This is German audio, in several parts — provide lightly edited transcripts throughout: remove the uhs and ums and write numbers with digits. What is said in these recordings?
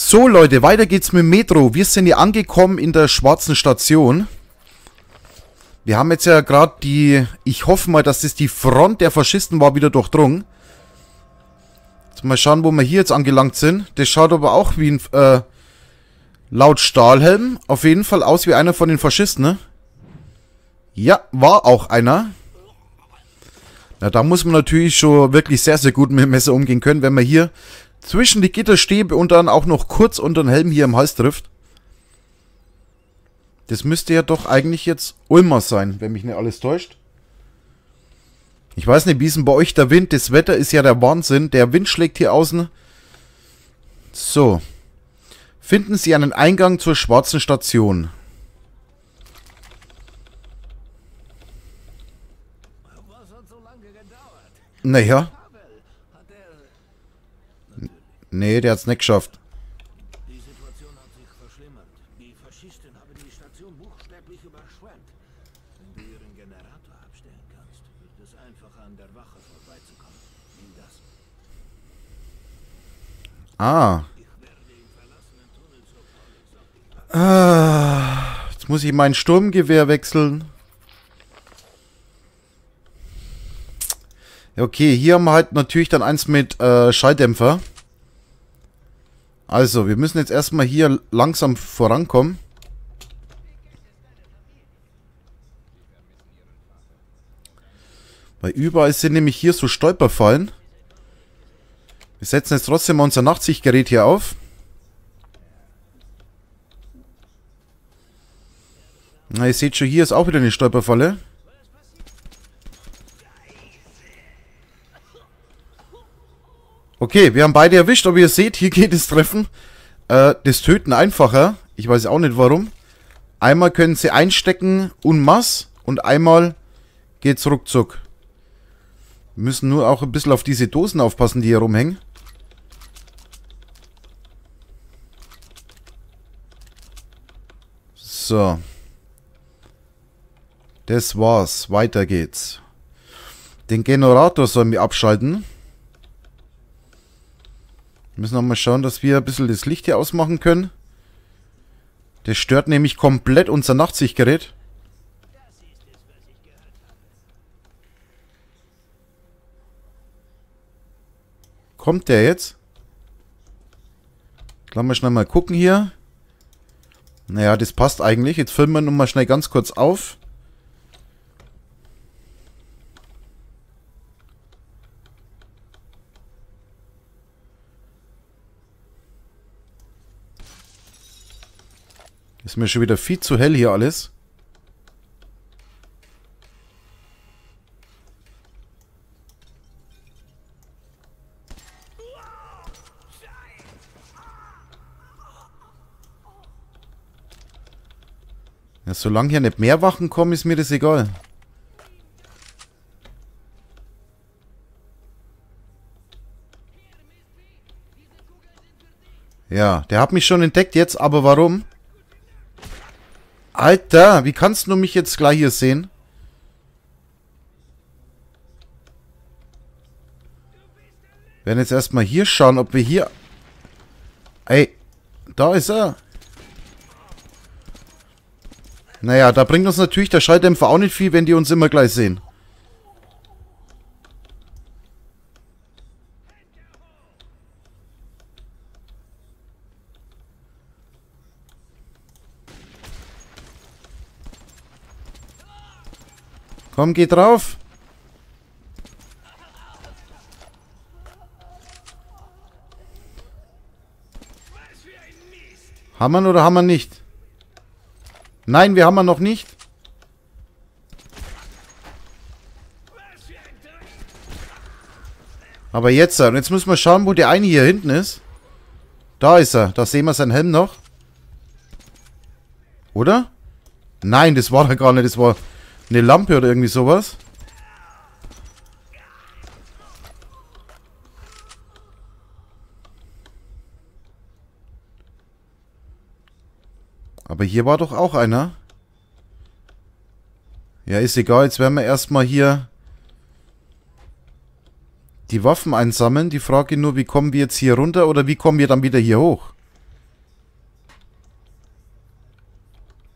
So Leute, weiter geht's mit dem Metro. Wir sind hier angekommen in der schwarzen Station. Wir haben jetzt ja gerade die, ich hoffe mal, dass das die Front der Faschisten war, wieder durchdrungen. Jetzt mal schauen, wo wir hier jetzt angelangt sind. Das schaut aber auch wie ein, laut Stahlhelm, auf jeden Fall aus wie einer von den Faschisten, ne? Ja, war auch einer. Na, da muss man natürlich schon wirklich sehr, sehr gut mit dem Messer umgehen können, wenn man hier zwischen die Gitterstäbe und dann auch noch kurz unter den Helm hier im Hals trifft. Das müsste ja doch eigentlich jetzt Ulmer sein, wenn mich nicht alles täuscht. Ich weiß nicht, wie ist denn bei euch der Wind? Das Wetter ist ja der Wahnsinn. Der Wind schlägt hier außen. So. Finden Sie einen Eingang zur schwarzen Station. Naja. Nee, der hat's nicht geschafft. Die Situation hat sich verschlimmert. Die Faschisten haben die Station buchstäblich überschwemmt. Wenn du ihren Generator abstellen kannst, wird es einfacher an der Wache vorbeizukommen. Nimm das. Ah. Ich werde im verlassenen Tunnel sofort. Jetzt muss ich mein Sturmgewehr wechseln. Okay, hier haben wir halt natürlich dann eins mit Schalldämpfer. Also, wir müssen jetzt erstmal hier langsam vorankommen. Weil überall sind nämlich hier so Stolperfallen. Wir setzen jetzt trotzdem mal unser Nachtsichtgerät hier auf. Na, ihr seht schon, hier ist auch wieder eine Stolperfalle. Okay, wir haben beide erwischt, aber ihr seht, hier geht das Treffen. Das Töten einfacher. Ich weiß auch nicht warum. Einmal können sie einstecken en masse und einmal geht's ruckzuck. Wir müssen nur auch ein bisschen auf diese Dosen aufpassen, die hier rumhängen. So. Das war's. Weiter geht's. Den Generator sollen wir abschalten. Wir müssen auch mal schauen, dass wir ein bisschen das Licht hier ausmachen können. Das stört nämlich komplett unser Nachtsichtgerät. Kommt der jetzt? Lassen wir schnell mal gucken hier. Naja, das passt eigentlich. Jetzt filmen wir nochmal schnell ganz kurz auf. Ist mir schon wieder viel zu hell hier alles. Ja, solange hier nicht mehr Wachen kommen, ist mir das egal. Ja, der hat mich schon entdeckt jetzt, aber warum? Alter, wie kannst du mich jetzt gleich hier sehen? Wir werden jetzt erstmal hier schauen, ob wir hier... Ey, da ist er. Naja, da bringt uns natürlich der Schalldämpfer auch nicht viel, wenn die uns immer gleich sehen. Komm, geh drauf. Haben wir oder haben wir nicht? Nein, wir haben noch nicht. Aber jetzt, und jetzt müssen wir schauen, wo der eine hier hinten ist. Da ist er. Da sehen wir seinen Helm noch. Oder? Nein, das war er gar nicht. Das war eine Lampe oder irgendwie sowas. Aber hier war doch auch einer. Ja, ist egal. Jetzt werden wir erstmal hier die Waffen einsammeln. Die Frage nur, wie kommen wir jetzt hier runter oder wie kommen wir dann wieder hier hoch?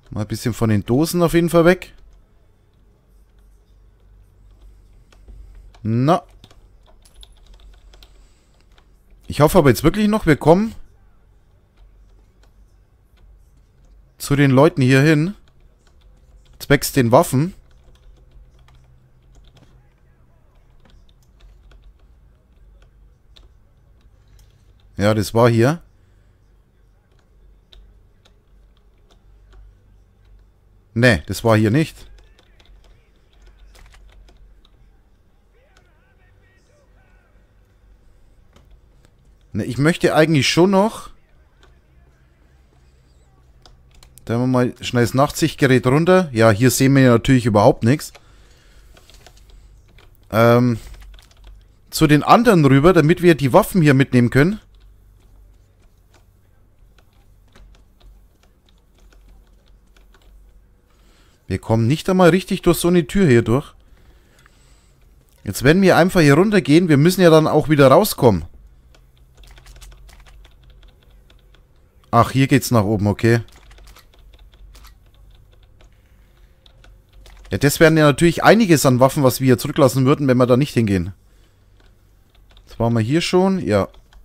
Mal ein bisschen von den Dosen auf jeden Fall weg. Na. Ich hoffe aber jetzt wirklich noch, wir kommen zu den Leuten hier hin. Zwecks den Waffen. Ja, das war hier. Ne, das war hier nicht. Ne, ich möchte eigentlich schon noch... Da haben wir mal schnell das Nachtsichtgerät runter. Ja, hier sehen wir ja natürlich überhaupt nichts. Zu den anderen rüber, damit wir die Waffen hier mitnehmen können. Wir kommen nicht einmal richtig durch so eine Tür hier durch. Jetzt werden wir einfach hier runter gehen. Wir müssen ja dann auch wieder rauskommen. Ach, hier geht's nach oben, okay. Ja, das wären ja natürlich einiges an Waffen, was wir hier zurücklassen würden, wenn wir da nicht hingehen. Das waren wir hier schon, ja.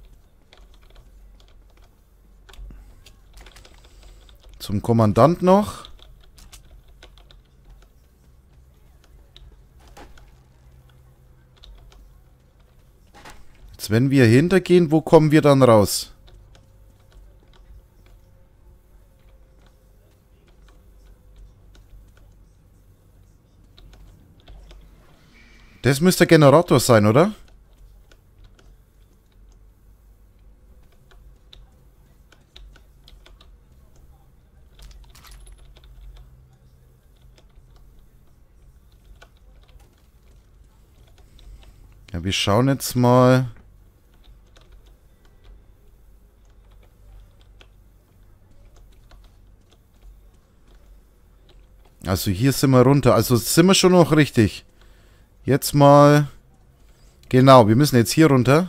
Zum Kommandant noch. Jetzt, wenn wir hintergehen, wo kommen wir dann raus? Das müsste der Generator sein, oder? Ja, wir schauen jetzt mal. Also hier sind wir runter. Also sind wir schon noch richtig. Jetzt mal... Genau, wir müssen jetzt hier runter.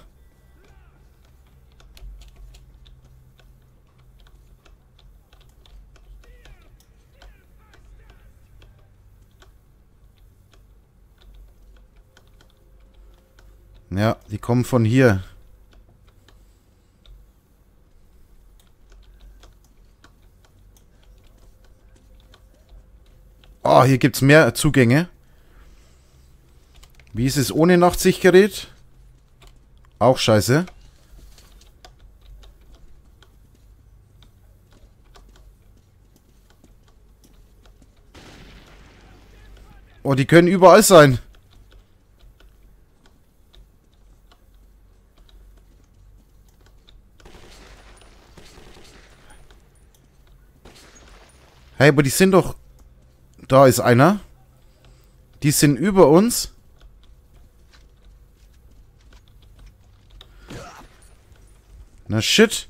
Ja, die kommen von hier. Oh, hier gibt es mehr Zugänge. Wie ist es ohne Nachtsichtgerät? Auch scheiße. Oh, die können überall sein. Hey, aber die sind doch... Da ist einer. Die sind über uns. Na shit.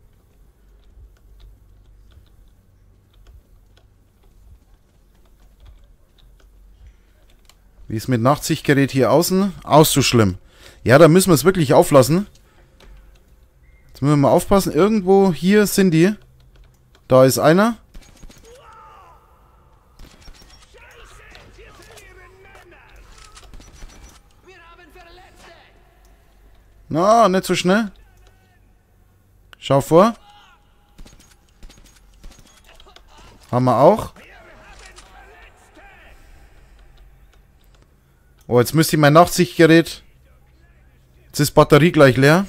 Wie ist mit Nachtsichtgerät hier außen? Auch so schlimm. Ja, da müssen wir es wirklich auflassen. Jetzt müssen wir mal aufpassen. Irgendwo hier sind die. Da ist einer. Na, nicht so schnell. Schau vor. Haben wir auch. Oh, jetzt müsste ich mein Nachtsichtgerät... Jetzt ist Batterie gleich leer.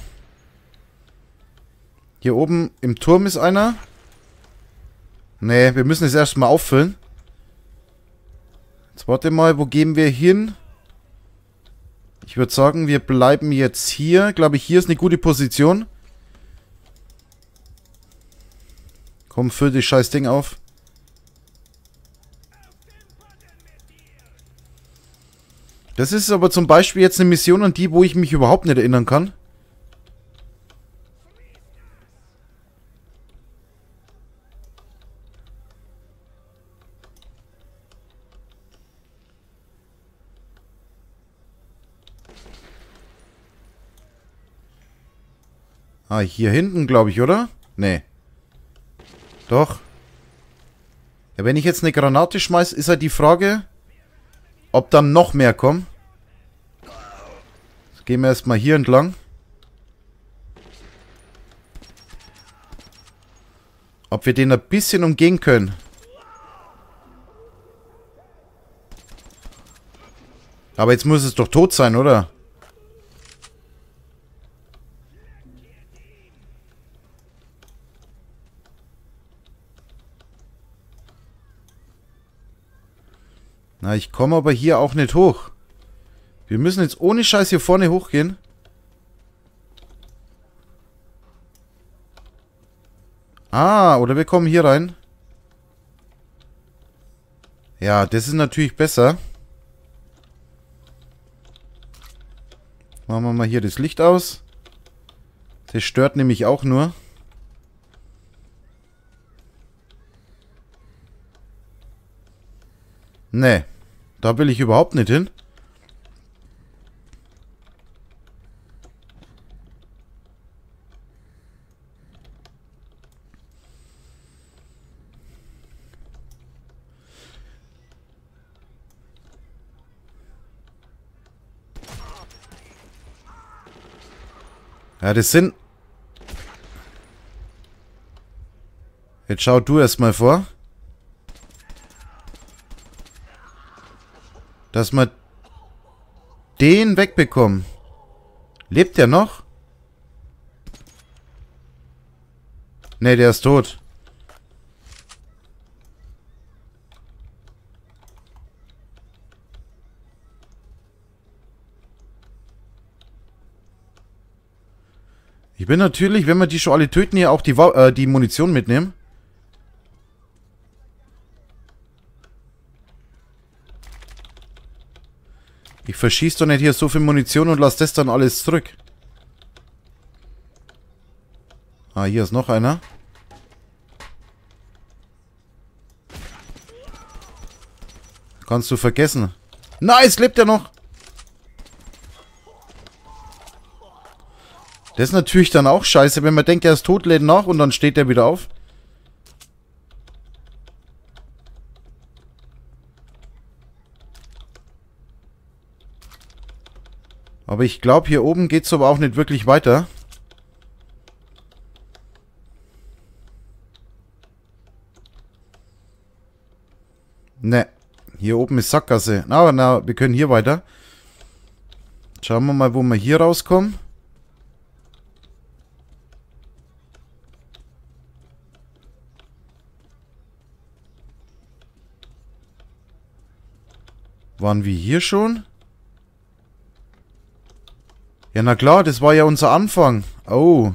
Hier oben im Turm ist einer. Nee, wir müssen es erstmal auffüllen. Jetzt warte mal, wo gehen wir hin? Ich würde sagen, wir bleiben jetzt hier. Glaube ich, hier ist eine gute Position. Komm, füll das scheiß Ding auf. Das ist aber zum Beispiel jetzt eine Mission, an die, wo ich mich überhaupt nicht erinnern kann. Ah, hier hinten, glaube ich, oder? Nee. Doch. Ja, wenn ich jetzt eine Granate schmeiße, ist halt die Frage, ob dann noch mehr kommen. Jetzt gehen wir erstmal hier entlang. Ob wir den ein bisschen umgehen können. Aber jetzt muss es doch tot sein, oder? Na, ich komme aber hier auch nicht hoch. Wir müssen jetzt ohne Scheiß hier vorne hochgehen. Ah, oder wir kommen hier rein. Ja, das ist natürlich besser. Machen wir mal hier das Licht aus. Das stört nämlich auch nur. Nee, da will ich überhaupt nicht hin. Ja, das sind... Jetzt schau du erstmal vor. Dass wir den wegbekommen. Lebt der noch? Ne, der ist tot. Ich bin natürlich, wenn wir die schon alle töten, hier auch die Munition mitnehmen. Ich verschieße doch nicht hier so viel Munition und lasse das dann alles zurück. Ah, hier ist noch einer. Kannst du vergessen. Nice, lebt er noch. Das ist natürlich dann auch scheiße, wenn man denkt, er ist tot, lädt nach und dann steht er wieder auf. Aber ich glaube, hier oben geht es aber auch nicht wirklich weiter. Ne, hier oben ist Sackgasse. Na, wir können hier weiter. Schauen wir mal, wo wir hier rauskommen. Waren wir hier schon? Ja, na klar, das war ja unser Anfang. Oh.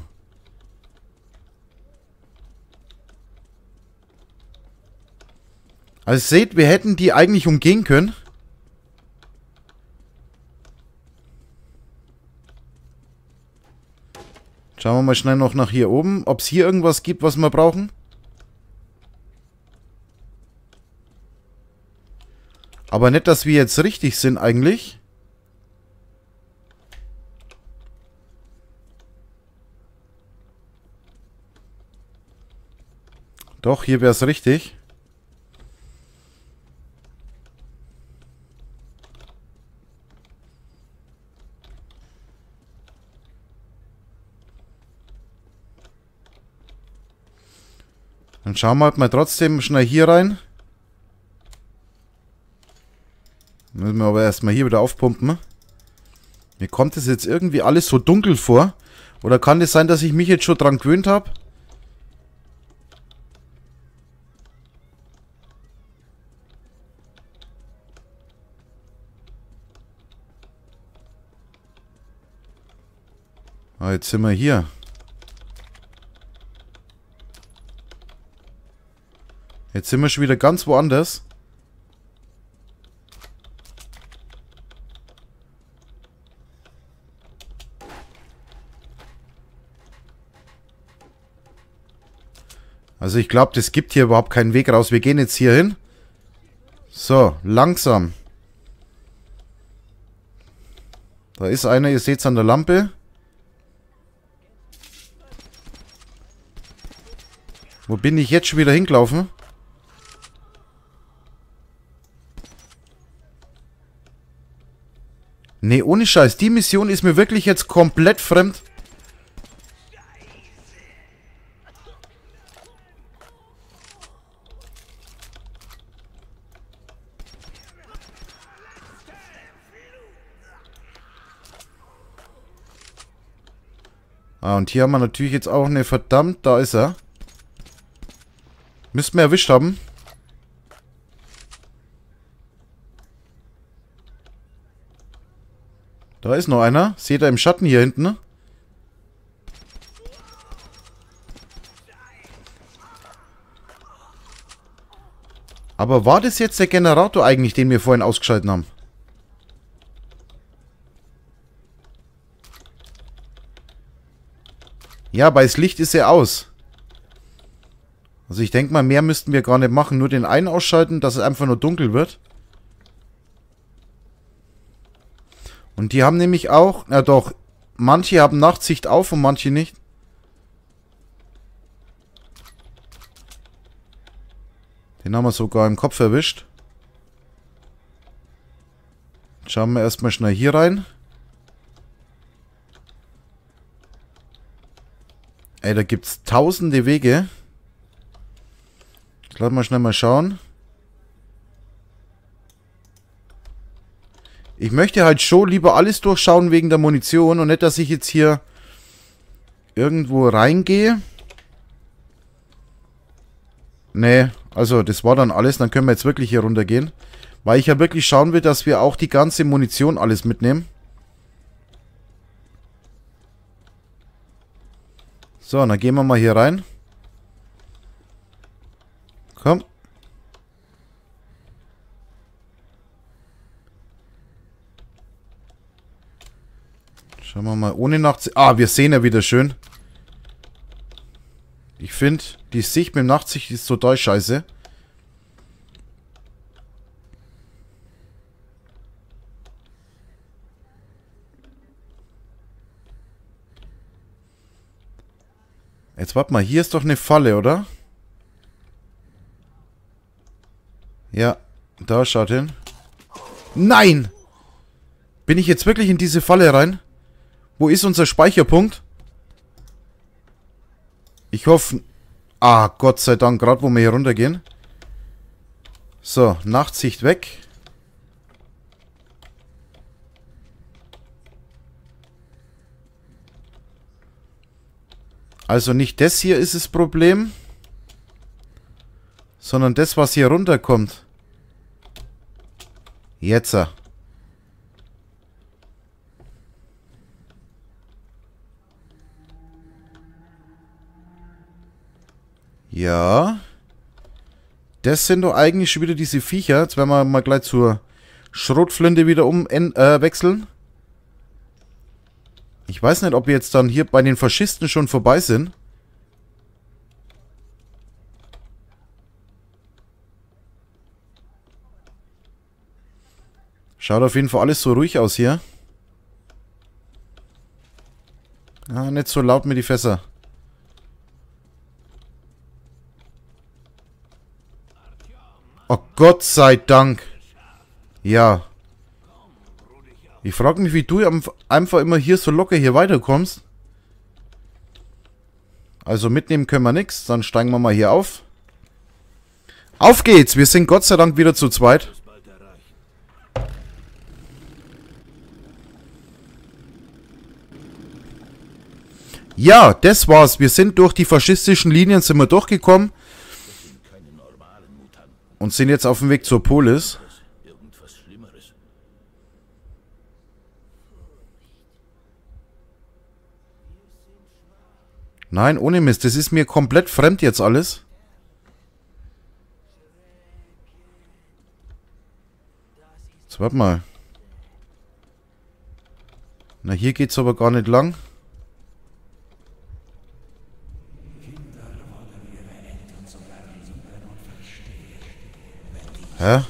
Also seht, wir hätten die eigentlich umgehen können. Schauen wir mal schnell noch nach hier oben, ob es hier irgendwas gibt, was wir brauchen. Aber nicht, dass wir jetzt richtig sind eigentlich. Doch, hier wäre es richtig. Dann schauen wir halt mal trotzdem schnell hier rein. Müssen wir aber erstmal hier wieder aufpumpen. Mir kommt das jetzt irgendwie alles so dunkel vor. Oder kann es sein, dass ich mich jetzt schon dran gewöhnt habe? Ah, jetzt sind wir hier. Jetzt sind wir schon wieder ganz woanders. Also ich glaube, das gibt hier überhaupt keinen Weg raus. Wir gehen jetzt hier hin. So, langsam. Da ist einer, ihr seht es an der Lampe. Wo bin ich jetzt schon wieder hingelaufen? Nee, ohne Scheiß. Die Mission ist mir wirklich jetzt komplett fremd. Ah, und hier haben wir natürlich jetzt auch eine verdammt... Da ist er. Müssten wir erwischt haben. Da ist noch einer. Seht ihr im Schatten hier hinten? Aber war das jetzt der Generator eigentlich, den wir vorhin ausgeschaltet haben? Ja, bei das Licht ist er aus. Also ich denke mal, mehr müssten wir gar nicht machen. Nur den einen ausschalten, dass es einfach nur dunkel wird. Und die haben nämlich auch... Na doch, manche haben Nachtsicht auf und manche nicht. Den haben wir sogar im Kopf erwischt. Schauen wir erstmal schnell hier rein. Ey, da gibt's tausende Wege. Lass mal schnell mal schauen. Ich möchte halt schon lieber alles durchschauen wegen der Munition und nicht, dass ich jetzt hier irgendwo reingehe. Nee, also das war dann alles. Dann können wir jetzt wirklich hier runtergehen. Weil ich ja wirklich schauen will, dass wir auch die ganze Munition alles mitnehmen. So, dann gehen wir mal hier rein. Komm. Schauen wir mal ohne Nachtsicht. Ah, wir sehen ja wieder schön. Ich finde, die Sicht mit dem Nachtsicht ist total scheiße. Jetzt warte mal, hier ist doch eine Falle, oder? Ja, da schaut hin. Nein! Bin ich jetzt wirklich in diese Falle rein? Wo ist unser Speicherpunkt? Ich hoffe... Ah, Gott sei Dank, gerade wo wir hier runtergehen. So, Nachtsicht weg. Also nicht das hier ist das Problem, sondern das, was hier runterkommt. Jetzt. Ja. Das sind doch eigentlich schon wieder diese Viecher. Jetzt werden wir mal gleich zur Schrotflinte wieder wechseln. Ich weiß nicht, ob wir jetzt dann hier bei den Faschisten schon vorbei sind. Schaut auf jeden Fall alles so ruhig aus hier. Ah, nicht so laut mit die Fässer. Oh, Gott sei Dank. Ja. Ich frage mich, wie du einfach immer hier so locker hier weiterkommst. Also mitnehmen können wir nichts. Dann steigen wir mal hier auf. Auf geht's! Wir sind Gott sei Dank wieder zu zweit. Ja, das war's. Wir sind durch die faschistischen Linien sind wir durchgekommen. Und sind jetzt auf dem Weg zur Polis. Nein, ohne Mist. Das ist mir komplett fremd jetzt alles. Jetzt warte mal. Na, hier geht's aber gar nicht lang. Hä?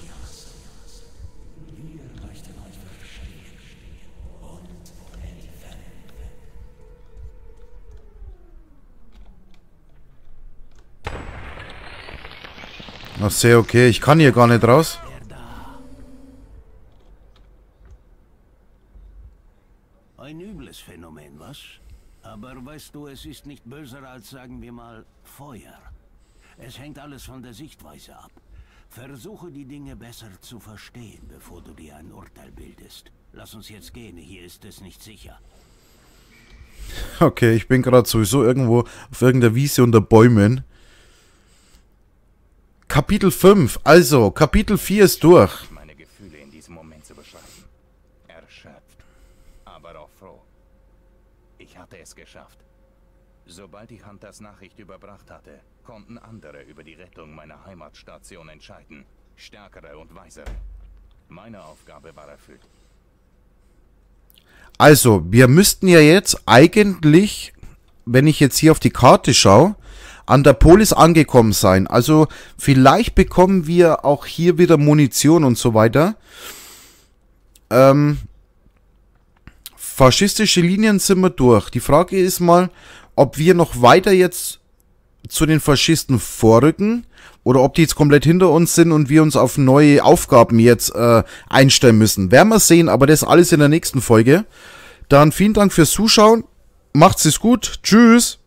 Ach, sehr okay. Ich kann hier gar nicht raus. Weißt du, es ist nicht böser als, sagen wir mal, Feuer. Es hängt alles von der Sichtweise ab. Versuche die Dinge besser zu verstehen, bevor du dir ein Urteil bildest. Lass uns jetzt gehen, hier ist es nicht sicher. Okay, ich bin gerade sowieso irgendwo auf irgendeiner Wiese unter Bäumen. Kapitel 5, also, Kapitel 4 ist durch. Meine Gefühle in diesem Moment zu beschreiben. Erschöpft, aber auch froh. Ich hatte es geschafft. Sobald die Hunters Nachricht überbracht hatte, konnten andere über die Rettung meiner Heimatstation entscheiden. Stärkere und weisere. Meine Aufgabe war erfüllt. Also, wir müssten ja jetzt eigentlich, wenn ich jetzt hier auf die Karte schaue, an der Polis angekommen sein. Also, vielleicht bekommen wir auch hier wieder Munition und so weiter. Faschistische Linien sind wir durch. Die Frage ist mal, ob wir noch weiter jetzt zu den Faschisten vorrücken oder ob die jetzt komplett hinter uns sind und wir uns auf neue Aufgaben jetzt einstellen müssen. Werden wir sehen, aber das alles in der nächsten Folge. Dann vielen Dank fürs Zuschauen. Macht's es gut. Tschüss.